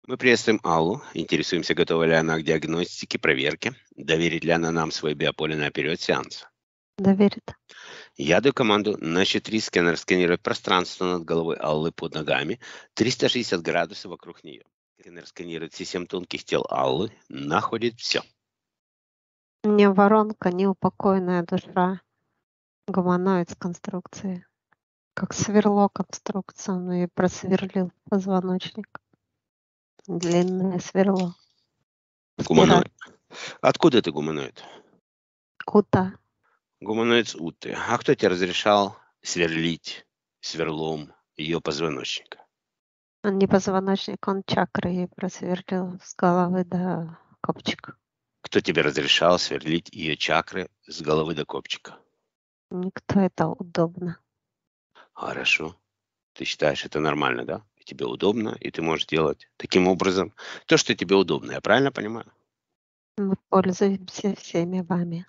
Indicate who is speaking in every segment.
Speaker 1: Мы приветствуем Аллу, интересуемся, готова ли она к диагностике, проверке, доверит ли она нам свое биополе на период сеанса.
Speaker 2: Доверит.
Speaker 1: Я даю команду на счет 3 сканер сканирует пространство над головой Аллы под ногами, 360 градусов вокруг нее. Сканер сканирует все 7 тонких тел Аллы, находит все.
Speaker 2: Не воронка, неупокоенная душа. Гуманоид с конструкцией. Как сверло конструкция, он ее просверлил в позвоночник. Длинное сверло.
Speaker 1: Гуманоид. Откуда ты гуманоид?
Speaker 2: Ута.
Speaker 1: Гуманоид с Уты. А кто тебе разрешал сверлить сверлом ее позвоночника?
Speaker 2: Он не позвоночник, он чакры ей просверлил с головы до копчика.
Speaker 1: Кто тебе разрешал сверлить ее чакры с головы до копчика?
Speaker 2: Никто, это удобно.
Speaker 1: Хорошо. Ты считаешь это нормально, да? И тебе удобно, и ты можешь делать таким образом то, что тебе удобно. Я правильно понимаю?
Speaker 2: Мы пользуемся всеми вами.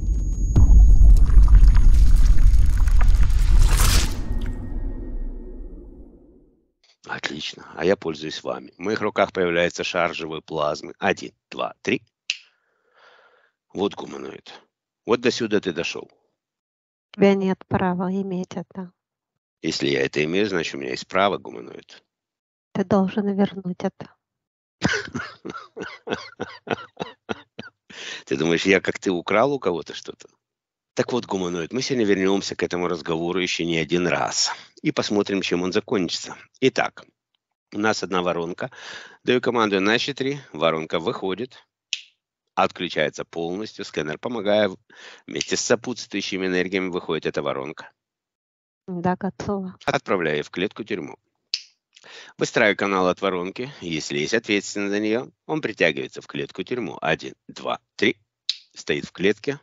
Speaker 1: Отлично. А я пользуюсь вами. В моих руках появляется шар живой плазмы. 1, 2, 3. Вот гуманоид. Вот до сюда ты дошел.
Speaker 2: У тебя нет права иметь это.
Speaker 1: Если я это имею, значит, у меня есть право гуманоид.
Speaker 2: Ты должен вернуть это.
Speaker 1: Ты думаешь, я как ты украл у кого-то что-то? Так вот, гуманоид, мы сегодня вернемся к этому разговору еще не один раз. И посмотрим, чем он закончится. Итак, у нас одна воронка. Даю команду на счет 3. Воронка выходит. Отключается полностью. Сканер, помогая, вместе с сопутствующими энергиями выходит эта воронка.
Speaker 2: Да, готово.
Speaker 1: Отправляю в клетку-тюрьму. Выстраиваю канал от воронки. Если есть ответственный за нее, он притягивается в клетку-тюрьму. 1, 2, 3. Стоит в клетке.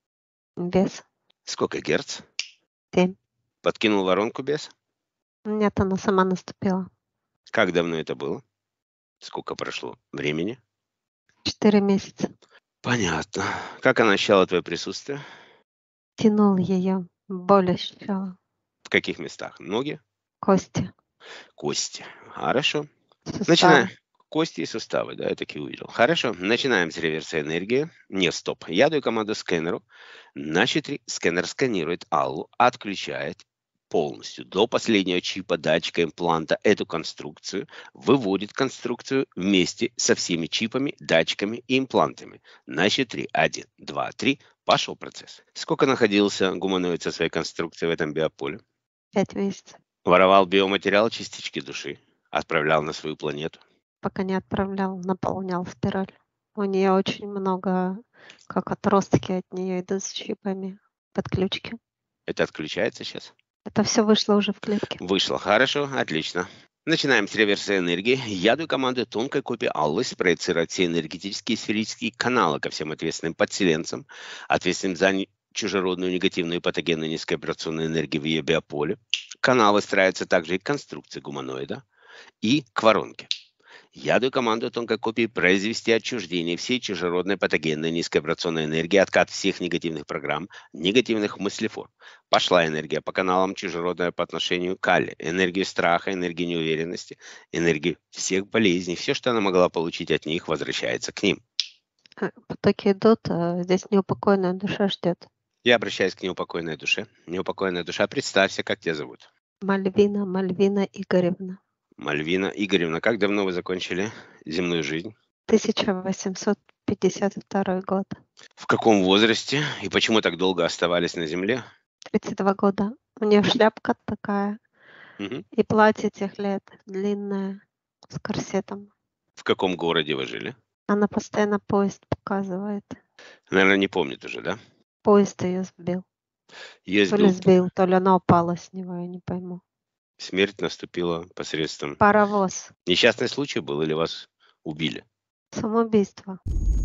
Speaker 2: Без.
Speaker 1: Сколько герц?
Speaker 2: 7.
Speaker 1: Подкинул воронку без?
Speaker 2: Нет, она сама наступила.
Speaker 1: Как давно это было? Сколько прошло времени?
Speaker 2: 4 месяца.
Speaker 1: Понятно. Как она ощущала твое присутствие?
Speaker 2: Тянул ее. Боль ощущала.
Speaker 1: В каких местах? Ноги?
Speaker 2: Кости.
Speaker 1: Кости. Хорошо.
Speaker 2: Суставы.
Speaker 1: Начинаем. Кости и суставы, да, я таки увидел. Хорошо, начинаем с реверса энергии. Не, стоп. Я даю команду сканеру. На 4 сканер сканирует Аллу, отключает полностью до последнего чипа, датчика, импланта эту конструкцию, выводит конструкцию вместе со всеми чипами, датчиками и имплантами. На счет 3. 1, 2, 3. Пошел процесс. Сколько находился гуманоид со своей конструкцией в этом биополе?
Speaker 2: 5 месяцев.
Speaker 1: Воровал биоматериал, частички души. Отправлял на свою планету.
Speaker 2: Пока не отправлял, наполнял спираль. У нее очень много, как отростки от нее идут с чипами, подключки.
Speaker 1: Это отключается сейчас?
Speaker 2: Это все вышло уже в клетке.
Speaker 1: Вышло. Хорошо, отлично. Начинаем с реверса энергии. Я даю команду тонкой копии Аллы спроецировать все энергетические сферические каналы ко всем ответственным подселенцам, ответственным за чужеродную негативную и патогенную низкооперационную энергию в ее биополе. Канал выстраивается также и к конструкции гуманоида, и к воронке. Я даю команду тонкой копии произвести отчуждение всей чужеродной патогенной низкооперационной энергии, откат всех негативных программ, негативных мыслеформ. Пошла энергия по каналам чужеродная по отношению к Алле. Энергию страха, энергию неуверенности, энергию всех болезней. Все, что она могла получить от них, возвращается к ним.
Speaker 2: Потоки идут, а здесь неупокоенная душа ждет.
Speaker 1: Я обращаюсь к неупокоенной душе. Неупокоенная душа, представься, как тебя зовут.
Speaker 2: Мальвина Игоревна.
Speaker 1: Мальвина Игоревна, как давно вы закончили земную жизнь?
Speaker 2: 1852 год.
Speaker 1: В каком возрасте и почему так долго оставались на земле?
Speaker 2: 32 года. У нее шляпка такая.
Speaker 1: Мгм.
Speaker 2: И платье тех лет длинное, с корсетом.
Speaker 1: В каком городе вы жили?
Speaker 2: Она постоянно поезд показывает.
Speaker 1: Наверное, не помнит уже, да?
Speaker 2: Поезд ее сбил.
Speaker 1: Ее
Speaker 2: То ли
Speaker 1: сбил.
Speaker 2: сбил, то ли она упала с него, я не пойму.
Speaker 1: Смерть наступила посредством...
Speaker 2: Паровоз.
Speaker 1: Несчастный случай был или вас убили?
Speaker 2: Самоубийство.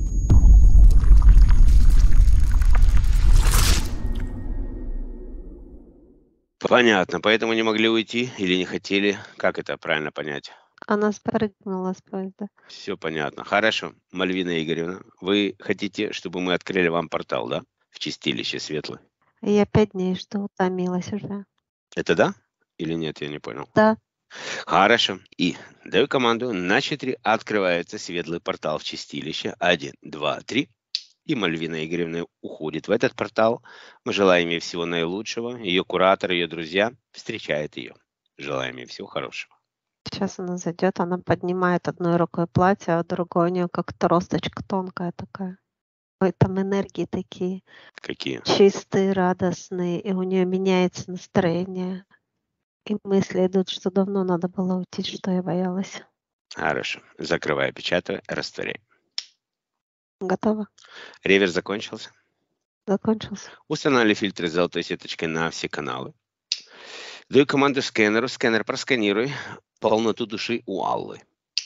Speaker 1: Понятно. Поэтому не могли уйти или не хотели? Как это правильно понять?
Speaker 2: Она спрыгнула с поезда.
Speaker 1: Все понятно. Хорошо. Мальвина Игоревна, вы хотите, чтобы мы открыли вам портал, да? В чистилище светлое.
Speaker 2: И я 5 дней жду, утомилась уже.
Speaker 1: Это да? Или нет, я не понял.
Speaker 2: Да,
Speaker 1: Хорошо. И даю команду на 4. Открывается светлый портал в чистилище. 1, 2, 3. И Мальвина Игоревна уходит в этот портал. Мы желаем ей всего наилучшего. Ее куратор, ее друзья встречают ее. Желаем ей всего хорошего.
Speaker 2: Сейчас она зайдет, она поднимает одной рукой платье, а другой у нее как тросточка тонкая такая. Ой, там энергии такие
Speaker 1: Какие?
Speaker 2: чистые, радостные, и у нее меняется настроение. И мысли идут, что давно надо было уйти, что я боялась.
Speaker 1: Хорошо. Закрывай, печатай, растворяй.
Speaker 2: Готово?
Speaker 1: Реверс закончился.
Speaker 2: Закончился.
Speaker 1: Устанавливай фильтры с золотой сеточкой на все каналы. Даю команду скэнеру. Скэнер, просканируй полноту души у Аллы.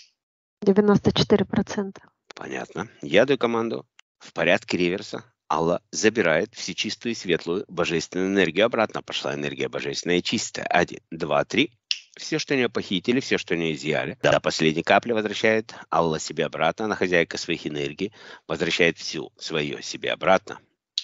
Speaker 2: 94%.
Speaker 1: Понятно. Я даю команду в порядке реверса. Алла забирает всечистую и светлую божественную энергию обратно. Пошла энергия божественная и чистая. 1, 2, 3. Все, что у нее похитили, все, что у нее изъяли. До последней капли возвращает Алла себе обратно. Она хозяйка своих энергий. Возвращает всю свое себе обратно.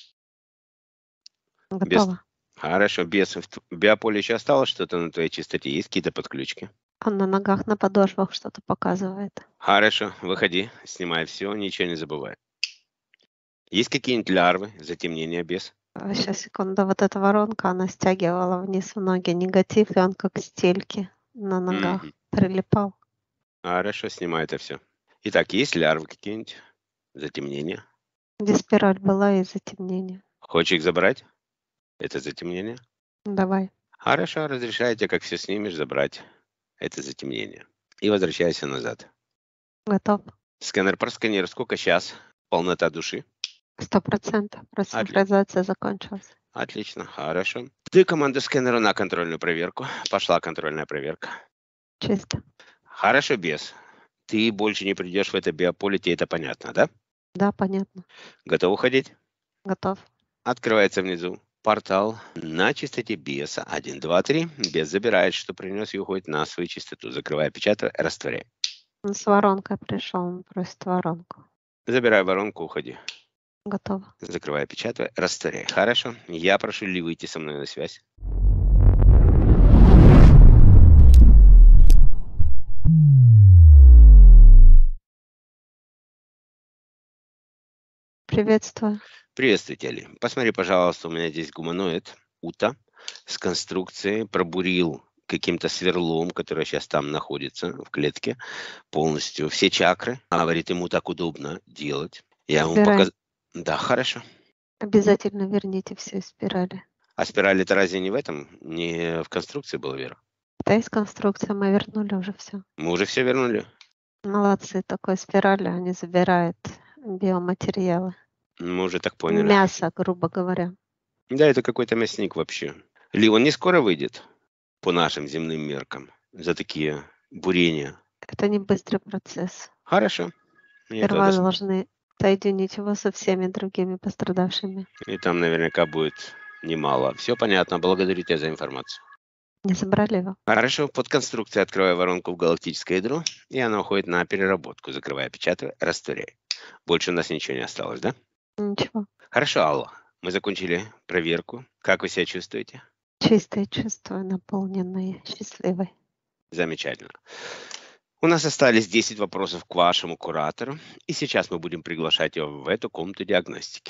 Speaker 2: Готово.
Speaker 1: Хорошо. Без в биополе еще осталось что-то на твоей чистоте? Есть какие-то подключки?
Speaker 2: Он на ногах, на подошвах что-то показывает.
Speaker 1: Хорошо. Выходи. Снимай все. Ничего не забывай. Есть какие-нибудь лярвы, затемнения без?
Speaker 2: Сейчас, секунду. Вот эта воронка, она стягивала вниз в ноги негатив, и он как стельки на ногах прилипал.
Speaker 1: Хорошо, снимай это все. Итак, есть лярвы какие-нибудь? Затемнения?
Speaker 2: Где спираль была и затемнение.
Speaker 1: Хочешь их забрать? Это затемнение?
Speaker 2: Давай.
Speaker 1: Хорошо, разрешаю тебе, как все снимешь, забрать это затемнение. И возвращайся назад.
Speaker 2: Готов.
Speaker 1: Сканер просканируй. Сколько сейчас? Полнота души?
Speaker 2: 100%. Рассинхронизация закончилась.
Speaker 1: Отлично, хорошо. Ты команду сканеру на контрольную проверку. Пошла контрольная проверка.
Speaker 2: Чисто.
Speaker 1: Хорошо, без. Ты больше не придешь в это биополе, тебе это понятно, да?
Speaker 2: Да, понятно.
Speaker 1: Готов уходить?
Speaker 2: Готов.
Speaker 1: Открывается внизу портал на чистоте беса. 1, 2, 3. Бес забирает, что принес, и уходит на свою чистоту. Закрывай, печатай, растворяй.
Speaker 2: Он с воронкой пришел, он просит воронку.
Speaker 1: Забирай воронку, уходи.
Speaker 2: Готово.
Speaker 1: Закрывай, печатай, растворяй. Хорошо. Я прошу Ли выйти со мной на связь.
Speaker 2: Приветствую.
Speaker 1: Приветствуйте, Ли. Посмотри, пожалуйста, у меня здесь гуманоид, Ута, с конструкцией, пробурил каким-то сверлом, который сейчас там находится в клетке, полностью все чакры. Говорит, ему так удобно делать. Я ему показал. Да, хорошо.
Speaker 2: Обязательно верните все из спирали.
Speaker 1: А спираль это разве не в этом? Не в конструкции была, Вера?
Speaker 2: Да, из конструкции мы вернули уже все.
Speaker 1: Мы уже все вернули?
Speaker 2: Молодцы, такой спирали, они забирают биоматериалы.
Speaker 1: Мы уже так поняли.
Speaker 2: Мясо, грубо говоря.
Speaker 1: Да, это какой-то мясник вообще. Ли, он не скоро выйдет по нашим земным меркам за такие бурения?
Speaker 2: Это не быстрый процесс.
Speaker 1: Хорошо.
Speaker 2: Сперва должны соединить его со всеми другими пострадавшими.
Speaker 1: И там наверняка будет немало. Все понятно. Благодарю тебя за информацию.
Speaker 2: Не забрали его?
Speaker 1: Хорошо. Под конструкцией открываю воронку в галактическое ядро, и она уходит на переработку. Закрывая, печатаю, растворяй. Больше у нас ничего не осталось, да?
Speaker 2: Ничего.
Speaker 1: Хорошо, Алла. Мы закончили проверку. Как вы себя чувствуете?
Speaker 2: Чистое чувство, наполненное, счастливой.
Speaker 1: Замечательно. У нас остались 10 вопросов к вашему куратору, и сейчас мы будем приглашать его в эту комнату диагностики.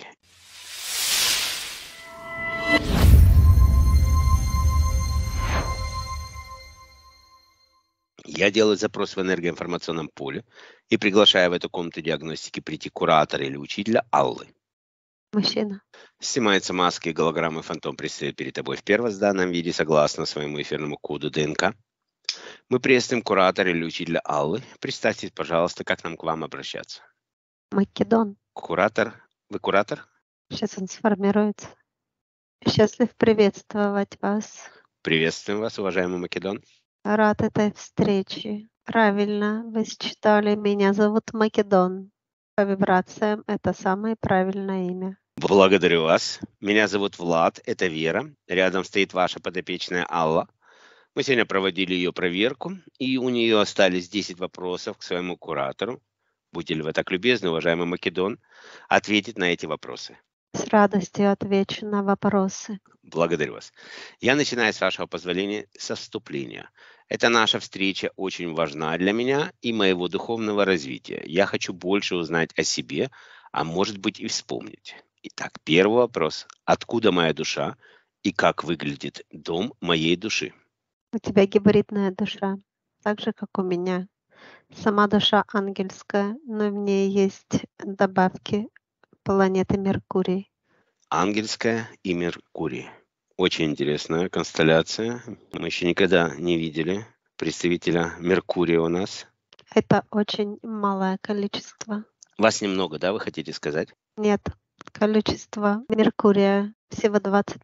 Speaker 1: Я делаю запрос в энергоинформационном поле и приглашаю в эту комнату диагностики прийти куратора или учителя Аллы.
Speaker 2: Мужчина.
Speaker 1: Снимаются маски, голограммы, фантом предстает перед тобой в первозданном виде согласно своему эфирному коду ДНК. Мы приветствуем куратора или учителя Аллы. Представьте, пожалуйста, как нам к вам обращаться.
Speaker 2: Македон.
Speaker 1: Куратор. Вы куратор?
Speaker 2: Сейчас он сформируется. Счастлив приветствовать вас.
Speaker 1: Приветствуем вас, уважаемый Македон.
Speaker 2: Рад этой встрече. Правильно, вы считали, меня зовут Македон. По вибрациям это самое правильное имя.
Speaker 1: Благодарю вас. Меня зовут Влад, это Вера. Рядом стоит ваша подопечная Алла. Мы сегодня проводили ее проверку, и у нее остались 10 вопросов к своему куратору. Будьте ли вы так любезны, уважаемый Македон, ответить на эти вопросы.
Speaker 2: С радостью отвечу на вопросы.
Speaker 1: Благодарю вас. Я начинаю, с вашего позволения, со вступления. Эта наша встреча очень важна для меня и моего духовного развития. Я хочу больше узнать о себе, а может быть и вспомнить. Итак, первый вопрос. Откуда моя душа и как выглядит дом моей души?
Speaker 2: У тебя гибридная душа, так же, как у меня. Сама душа ангельская, но в ней есть добавки планеты Меркурий.
Speaker 1: Ангельская и Меркурий. Очень интересная констелляция. Мы еще никогда не видели представителя Меркурия у нас.
Speaker 2: Это очень малое количество.
Speaker 1: Вас немного, да, вы хотите сказать?
Speaker 2: Нет, количество Меркурия всего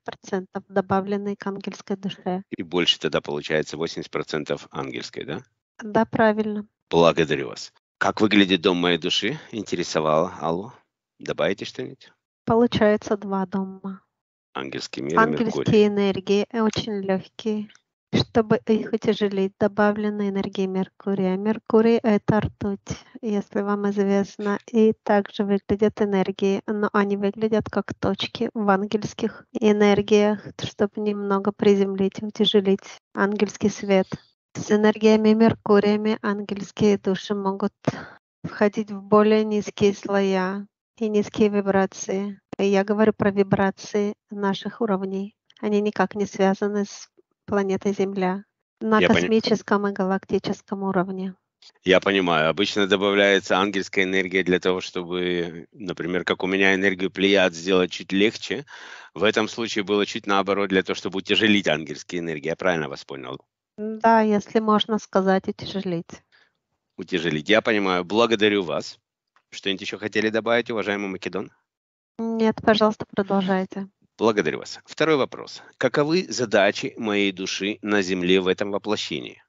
Speaker 2: 20% добавленной к ангельской душе.
Speaker 1: И больше тогда получается 80% ангельской, да?
Speaker 2: Да, правильно.
Speaker 1: Благодарю вас. Как выглядит дом моей души? Интересовало Аллу. Добавите что-нибудь?
Speaker 2: Получается 2 дома.
Speaker 1: Ангельский мир и Меркурий.
Speaker 2: Ангельские энергии очень легкие. Чтобы их утяжелить, добавлены энергии Меркурия. Меркурий — это ртуть, если вам известно. И также выглядят энергии, но они выглядят как точки в ангельских энергиях, чтобы немного приземлить, утяжелить ангельский свет. С энергиями Меркуриями ангельские души могут входить в более низкие слоя и низкие вибрации. И я говорю про вибрации наших уровней. Они никак не связаны с планетой Земля на
Speaker 1: Я, пони-
Speaker 2: космическом и галактическом уровне.
Speaker 1: Я понимаю. Обычно добавляется ангельская энергия для того, чтобы, например, как у меня энергию Плеяд сделать чуть легче. В этом случае было чуть наоборот, для того, чтобы утяжелить ангельские энергии. Я правильно вас понял?
Speaker 2: Да, если можно сказать, утяжелить.
Speaker 1: Утяжелить. Я понимаю. Благодарю вас. Что-нибудь еще хотели добавить, уважаемый Македон?
Speaker 2: Нет, пожалуйста, продолжайте.
Speaker 1: Благодарю вас. Второй вопрос. Каковы задачи моей души на Земле в этом воплощении?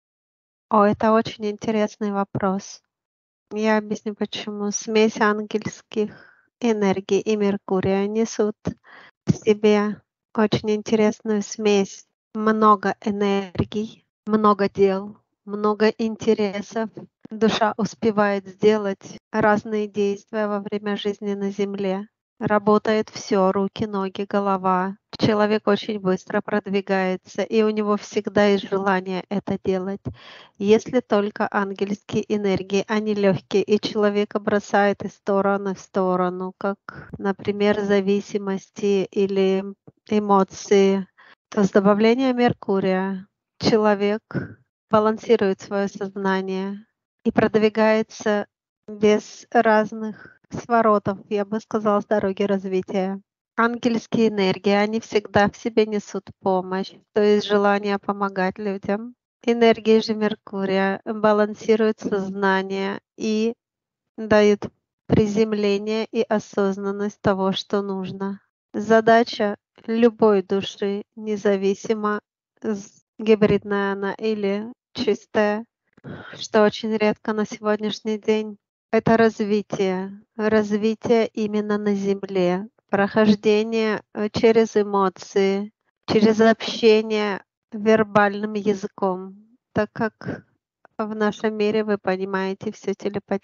Speaker 2: О, это очень интересный вопрос. Я объясню почему. Смесь ангельских энергий и Меркурия несут в себе очень интересную смесь. Много энергий, много дел, много интересов. Душа успевает сделать разные действия во время жизни на Земле. Работает все, руки, ноги, голова. Человек очень быстро продвигается, и у него всегда есть желание это делать. Если только ангельские энергии, они легкие, и человека бросает из стороны в сторону, как, например, зависимости или эмоции, то с добавлением Меркурия человек балансирует свое сознание и продвигается без разных своротов, я бы сказала, с дороги развития. Ангельские энергии, они всегда в себе несут помощь, то есть желание помогать людям. Энергии же Меркурия балансируют сознание и дают приземление и осознанность того, что нужно. Задача любой души, независимо, гибридная она или чистая, что очень редко на сегодняшний день, это развитие. Развитие именно на Земле. Прохождение через эмоции, через общение вербальным языком, так как в нашем мире, вы понимаете, все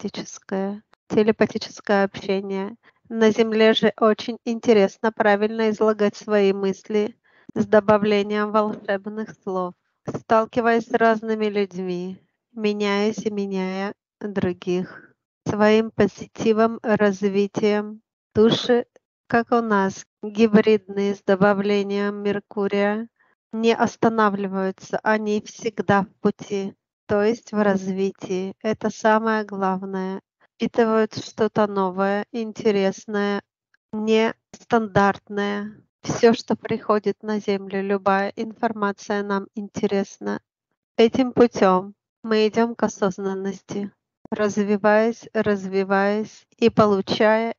Speaker 2: телепатическое общение. На Земле же очень интересно правильно излагать свои мысли с добавлением волшебных слов, сталкиваясь с разными людьми, меняясь и меняя других. Своим позитивом, развитием души, как у нас, гибридные с добавлением Меркурия, не останавливаются, они всегда в пути, то есть в развитии. Это самое главное. Впитывают что-то новое, интересное, нестандартное. Все, что приходит на Землю, любая информация нам интересна. Этим путем мы идем к осознанности, развиваясь и получая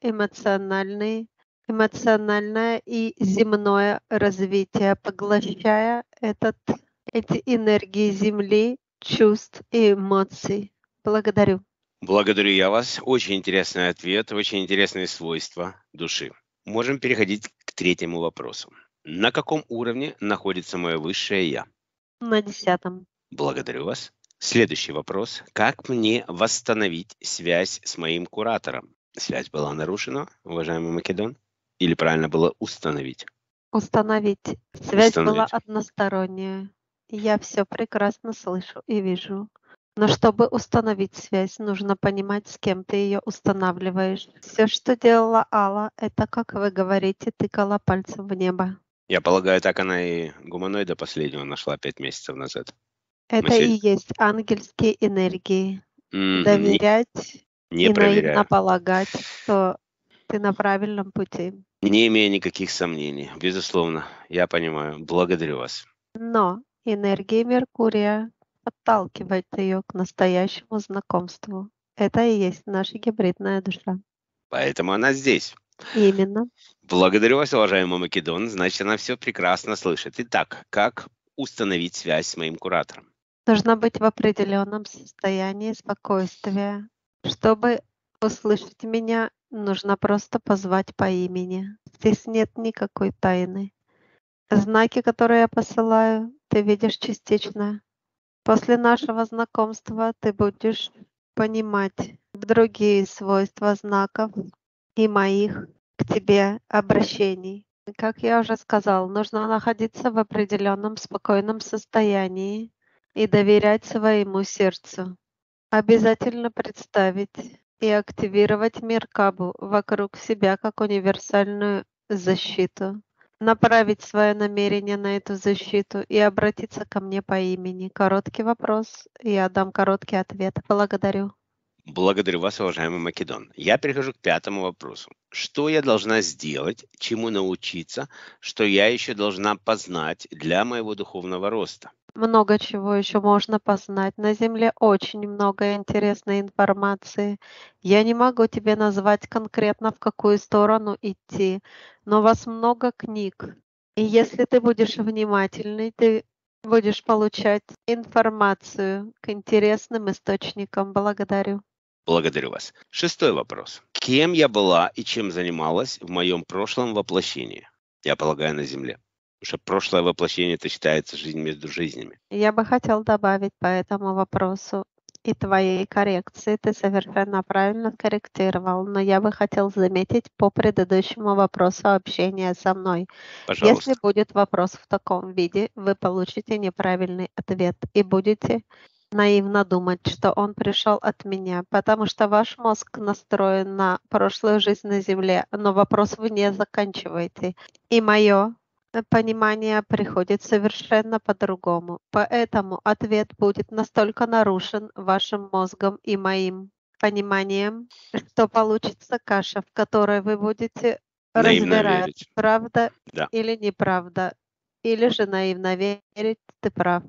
Speaker 2: эмоциональное и земное развитие, поглощая эти энергии Земли, чувств и эмоций. Благодарю.
Speaker 1: Благодарю я вас. Очень интересный ответ, очень интересные свойства души. Можем переходить к третьему вопросу. На каком уровне находится мое высшее Я?
Speaker 2: На 10.
Speaker 1: Благодарю вас. Следующий вопрос. Как мне восстановить связь с моим куратором? Связь была нарушена, уважаемый Македон? Или правильно было установить?
Speaker 2: Установить. Связь была
Speaker 1: Установить.
Speaker 2: односторонняя. Я все прекрасно слышу и вижу. Но чтобы установить связь, нужно понимать, с кем ты ее устанавливаешь. Все, что делала Алла, это, как вы говорите, тыкала пальцем в небо.
Speaker 1: Я полагаю, так она и гуманоида последнего нашла 5 месяцев назад. Мы
Speaker 2: Это и
Speaker 1: сегодня...
Speaker 2: есть ангельские энергии.
Speaker 1: Не,
Speaker 2: Доверять
Speaker 1: не
Speaker 2: и наивно
Speaker 1: проверяю.
Speaker 2: полагать, что ты на правильном пути.
Speaker 1: Не имею никаких сомнений. Безусловно. Я понимаю. Благодарю вас.
Speaker 2: Но энергия Меркурия подталкивает ее к настоящему знакомству. Это и есть наша гибридная душа.
Speaker 1: Поэтому она здесь.
Speaker 2: Именно.
Speaker 1: Благодарю вас, уважаемый Македон. Значит, она все прекрасно слышит. Итак, как установить связь с моим куратором?
Speaker 2: Нужно быть в определенном состоянии спокойствия. Чтобы услышать меня, нужно просто позвать по имени. Здесь нет никакой тайны. Знаки, которые я посылаю, ты видишь частично. После нашего знакомства ты будешь понимать другие свойства знаков и моих к тебе обращений. Как я уже сказал, нужно находиться в определенном спокойном состоянии и доверять своему сердцу. Обязательно представить и активировать Меркабу вокруг себя как универсальную защиту. Направить свое намерение на эту защиту и обратиться ко мне по имени. Короткий вопрос, я дам короткий ответ. Благодарю.
Speaker 1: Благодарю вас, уважаемый Македон. Я перехожу к 5-му вопросу. Что я должна сделать, чему научиться, что я еще должна познать для моего духовного роста?
Speaker 2: Много чего еще можно познать. На Земле очень много интересной информации. Я не могу тебе назвать конкретно, в какую сторону идти, но у вас много книг. И если ты будешь внимательный, ты будешь получать информацию к интересным источникам. Благодарю.
Speaker 1: Благодарю вас. 6-й вопрос. Кем я была и чем занималась в моем прошлом воплощении? Я полагаю, на Земле. Потому что прошлое воплощение это считается жизнь между жизнями.
Speaker 2: Я бы хотел добавить по этому вопросу и твоей коррекции. Ты совершенно правильно скорректировал, но я бы хотел заметить по предыдущему вопросу общения со мной. Если
Speaker 1: Пожалуйста.
Speaker 2: будет вопрос в таком виде, вы получите неправильный ответ и будете наивно думать, что он пришел от меня, потому что ваш мозг настроен на прошлую жизнь на Земле, но вопрос вы не заканчиваете. И мое понимание приходит совершенно по-другому. Поэтому ответ будет настолько нарушен вашим мозгом и моим пониманием, что получится каша, в которой вы будете
Speaker 1: Наивно
Speaker 2: разбирать,
Speaker 1: верить.
Speaker 2: правда
Speaker 1: Да.
Speaker 2: или неправда, или же наивно верить, ты прав.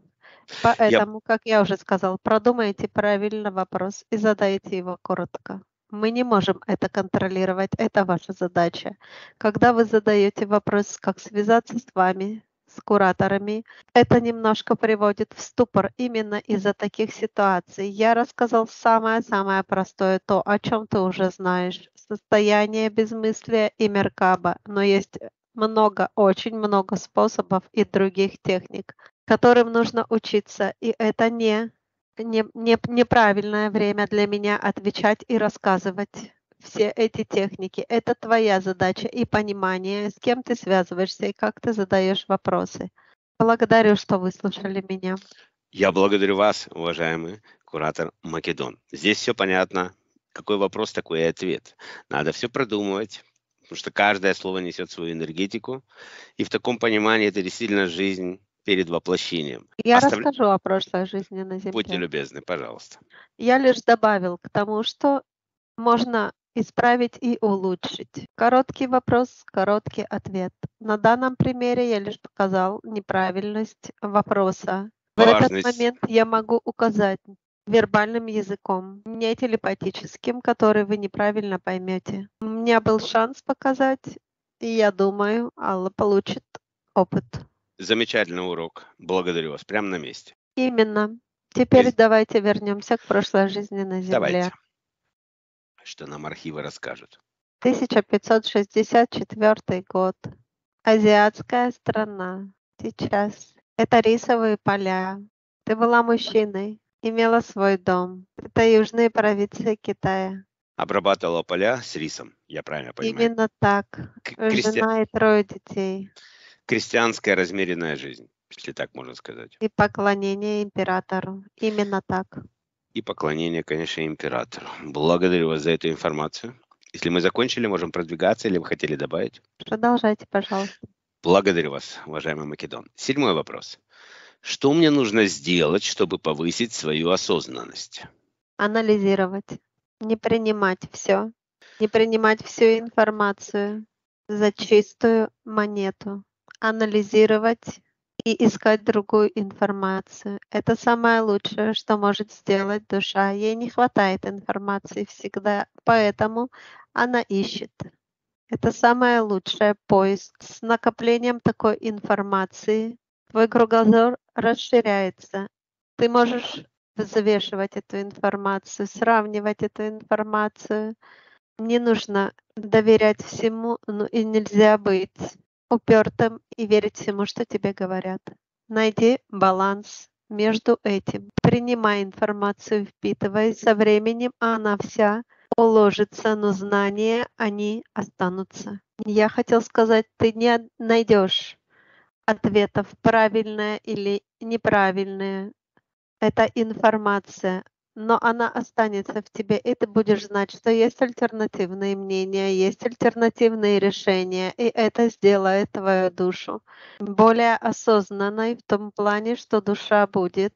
Speaker 1: Я
Speaker 2: Поэтому, как я уже сказал, продумайте правильно вопрос и задайте его коротко. Мы не можем это контролировать, это ваша задача. Когда вы задаете вопрос, как связаться с вами, с кураторами, это немножко приводит в ступор именно из-за таких ситуаций. Я рассказал самое-самое простое, то, о чем ты уже знаешь. Состояние безмыслия и меркаба, но есть много, очень много способов и других техник, которым нужно учиться, и это неправильное время для меня отвечать и рассказывать все эти техники. Это твоя задача и понимание, с кем ты связываешься и как ты задаешь вопросы. Благодарю, что выслушали меня.
Speaker 1: Я благодарю вас, уважаемый куратор Македон. Здесь все понятно. Какой вопрос, такой и ответ. Надо все продумывать, потому что каждое слово несет свою энергетику. И в таком понимании это действительно жизнь перед воплощением.
Speaker 2: Я расскажу о прошлой жизни на
Speaker 1: Будьте
Speaker 2: Земле.
Speaker 1: любезны, пожалуйста.
Speaker 2: Я лишь добавил к тому, что можно исправить и улучшить. Короткий вопрос, короткий ответ. На данном примере я лишь показал неправильность вопроса. В этот
Speaker 1: Важность.
Speaker 2: момент я могу указать вербальным языком, не телепатическим, который вы неправильно поймете. У меня был шанс показать, и я думаю, Алла получит опыт.
Speaker 1: Замечательный урок. Благодарю вас. Прямо на месте.
Speaker 2: Именно. Теперь давайте вернемся к прошлой жизни на Земле.
Speaker 1: Давайте. Что нам архивы расскажут.
Speaker 2: 1564 год. Азиатская страна. Сейчас. Это рисовые поля. Ты была мужчиной, имела свой дом. Это южные провинции Китая.
Speaker 1: Обрабатывала поля с рисом, я правильно понимаю.
Speaker 2: Именно так. Жена и 3 детей.
Speaker 1: Крестьянская размеренная жизнь, если так можно сказать.
Speaker 2: И поклонение императору. Именно так.
Speaker 1: И поклонение, конечно, императору. Благодарю вас за эту информацию. Если мы закончили, можем продвигаться, или вы хотели добавить?
Speaker 2: Продолжайте, пожалуйста.
Speaker 1: Благодарю вас, уважаемый Македон. 7-й вопрос. Что мне нужно сделать, чтобы повысить свою осознанность?
Speaker 2: Анализировать. Не принимать все. Не принимать всю информацию за чистую монету. Анализировать и искать другую информацию. Это самое лучшее, что может сделать душа. Ей не хватает информации всегда, поэтому она ищет. Это самое лучшее поиск. С накоплением такой информации твой кругозор расширяется. Ты можешь взвешивать эту информацию, сравнивать эту информацию. Не нужно доверять всему, но и нельзя быть упертым и верить всему, что тебе говорят. Найди баланс между этим. Принимай информацию, впитывай. Со временем она вся уложится, но знания, они останутся. Я хотел сказать, ты не найдешь ответов правильное или неправильное. Это информация, но она останется в тебе, и ты будешь знать, что есть альтернативные мнения, есть альтернативные решения, и это сделает твою душу более осознанной в том плане, что душа будет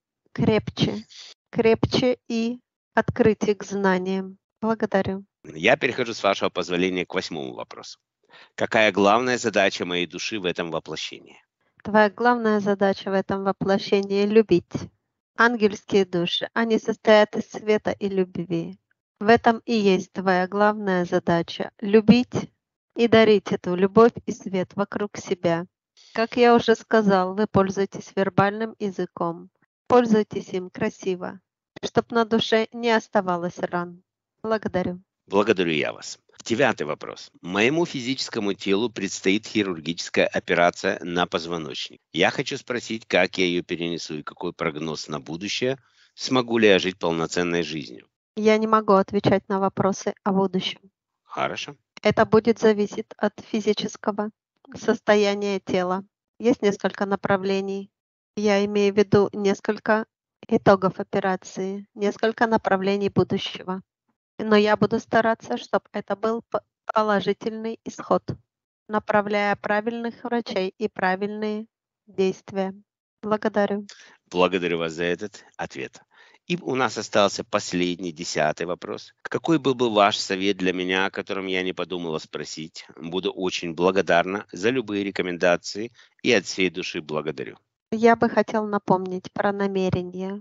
Speaker 2: крепче и открытие к знаниям. Благодарю.
Speaker 1: Я перехожу, с вашего позволения, к 8-му вопросу. Какая главная задача моей души в этом воплощении?
Speaker 2: Твоя главная задача в этом воплощении — любить. Ангельские души, они состоят из света и любви. В этом и есть твоя главная задача — любить и дарить эту любовь и свет вокруг себя. Как я уже сказал, вы пользуетесь вербальным языком. Пользуйтесь им красиво, чтобы на душе не оставалось ран. Благодарю.
Speaker 1: Благодарю я вас. 9-й вопрос. Моему физическому телу предстоит хирургическая операция на позвоночник. Я хочу спросить, как я ее перенесу и какой прогноз на будущее, смогу ли я жить полноценной жизнью.
Speaker 2: Я не могу отвечать на вопросы о будущем.
Speaker 1: Хорошо.
Speaker 2: Это будет зависеть от физического состояния тела. Есть несколько направлений. Я имею в виду несколько итогов операции, несколько направлений будущего. Но я буду стараться, чтобы это был положительный исход, направляя правильных врачей и правильные действия. Благодарю.
Speaker 1: Благодарю вас за этот ответ. И у нас остался последний, 10-й вопрос. Какой был бы ваш совет для меня, о котором я не подумала спросить? Буду очень благодарна за любые рекомендации и от всей души благодарю.
Speaker 2: Я бы хотел напомнить про намерение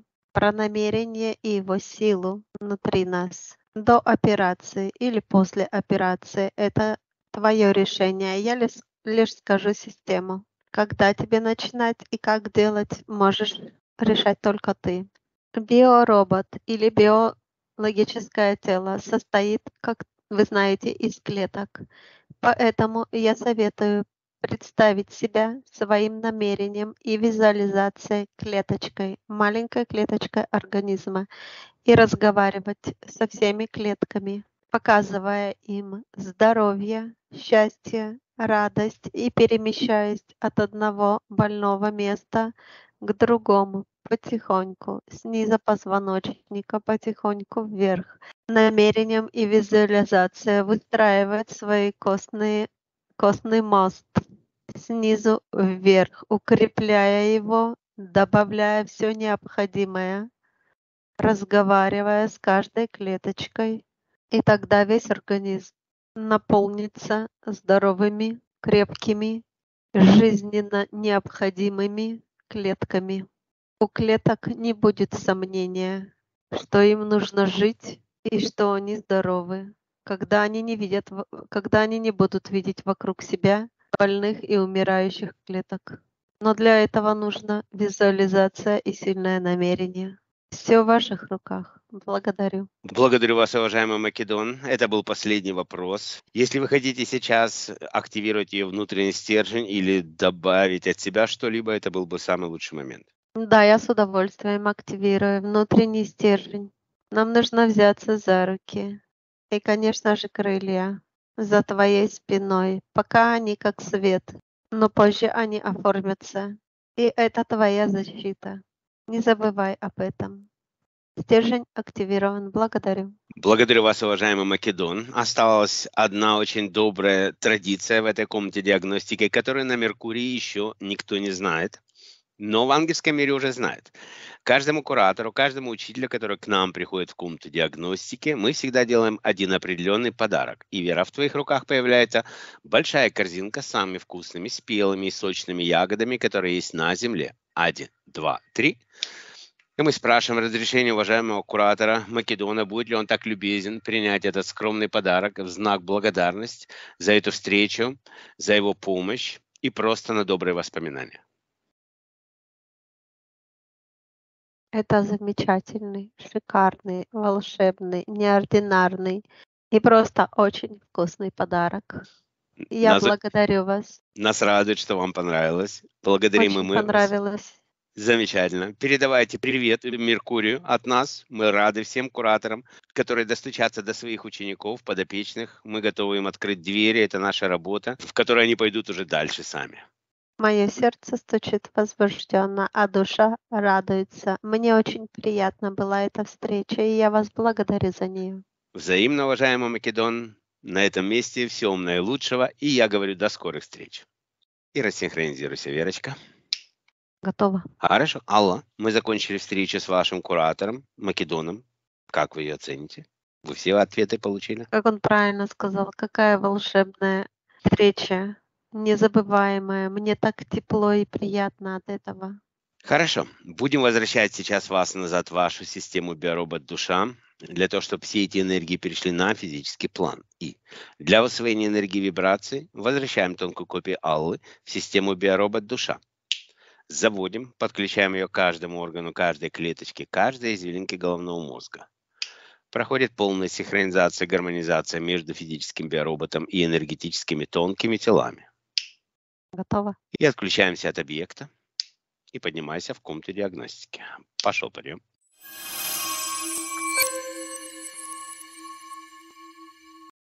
Speaker 2: и его силу внутри нас. До операции или после операции — это твое решение. Я лишь скажу систему. Когда тебе начинать и как делать, можешь решать только ты. Биоробот или биологическое тело состоит, как вы знаете, из клеток. Поэтому я советую представить себя своим намерением и визуализацией клеточкой, маленькой клеточкой организма и разговаривать со всеми клетками, показывая им здоровье, счастье, радость и перемещаясь от одного больного места к другому потихоньку, снизу позвоночника потихоньку вверх. Намерением и визуализацией выстраивать свой костный мост снизу вверх, укрепляя его, добавляя все необходимое, разговаривая с каждой клеточкой, и тогда весь организм наполнится здоровыми, крепкими, жизненно необходимыми клетками. У клеток не будет сомнения, что им нужно жить и что они здоровы, когда они не будут видеть вокруг себя больных и умирающих клеток. Но для этого нужна визуализация и сильное намерение. Все в ваших руках. Благодарю.
Speaker 1: Благодарю вас, уважаемый Македон. Это был последний вопрос. Если вы хотите сейчас активировать ее внутренний стержень или добавить от себя что-либо, это был бы самый лучший момент.
Speaker 2: Да, я с удовольствием активирую внутренний стержень. Нам нужно взяться за руки. И, конечно же, крылья за твоей спиной, пока они как свет но позже они оформятся. И это твоя защита. Не забывай об этом. Стержень активирован. Благодарю.
Speaker 1: Благодарю вас, уважаемый Македон. Осталась одна очень добрая традиция в этой комнате диагностики, которую на Меркурии еще никто не знает. Но в ангельском мире уже знают. Каждому куратору, каждому учителю, который к нам приходит в комнату диагностики, мы всегда делаем один определенный подарок. И, Вера, в твоих руках появляется большая корзинка с самыми вкусными, спелыми и сочными ягодами, которые есть на Земле. 1, 2, 3. И мы спрашиваем разрешения уважаемого куратора Македона, будет ли он так любезен принять этот скромный подарок в знак благодарности за эту встречу, за его помощь и просто на добрые воспоминания.
Speaker 2: Это замечательный, шикарный, волшебный, неординарный и просто очень вкусный подарок. Я благодарю вас.
Speaker 1: Нас радует, что вам понравилось. Благодарим и
Speaker 2: Очень
Speaker 1: мы вас.
Speaker 2: понравилось.
Speaker 1: Замечательно. Передавайте привет Меркурию от нас. Мы рады всем кураторам, которые достучатся до своих учеников, подопечных. Мы готовы им открыть двери. Это наша работа, в которой они пойдут уже дальше сами.
Speaker 2: Мое сердце стучит возбужденно, а душа радуется. Мне очень приятна была эта встреча, и я вас благодарю за нее.
Speaker 1: Взаимно, уважаемый Македон. На этом месте всего наилучшего. И я говорю до скорых встреч. И рассинхронизируйся, Верочка.
Speaker 2: Готово.
Speaker 1: Хорошо. Алла, мы закончили встречу с вашим куратором Македоном. Как вы ее оцените? Вы все ответы получили?
Speaker 2: Как он правильно сказал, какая волшебная встреча, незабываемая. Мне так тепло и приятно от этого.
Speaker 1: Хорошо. Будем возвращать сейчас вас назад в вашу систему биоробот-душа, для того, чтобы все эти энергии перешли на физический план. И для усвоения энергии вибраций возвращаем тонкую копию Аллы в систему биоробот-душа. Заводим, подключаем ее к каждому органу, каждой клеточке, каждой извилинки головного мозга. Проходит полная синхронизация, гармонизация между физическим биороботом и энергетическими тонкими телами.
Speaker 2: Готово.
Speaker 1: И отключаемся от объекта. И поднимайся в комнату диагностики. Пошел подъем.